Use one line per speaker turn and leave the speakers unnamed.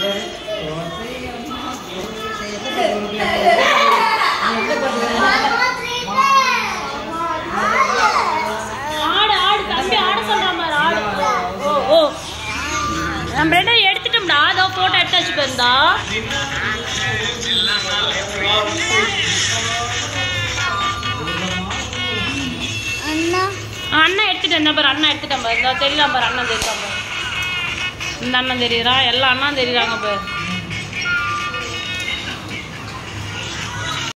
ஆடு ஆடு தம்பி ஆட சொல்ற மாதிரி ஆடு. ஓ ஓ நம்ம ரெண்டா எடுத்துட்டோம்டா. அதோ போட்டோ எடுத்தாச்சு போயிருந்தா. அண்ணா எடுத்துட்டேன் பாரு. அண்ணா எடுத்துட்டேன் பாரு. இந்த தெரியலாம் பாரு. அண்ணன் தெரியலாம் பாரு. இந்த அண்ணன் தெரியுறா. எல்லா அண்ணா தெரியுறாங்க பாரு.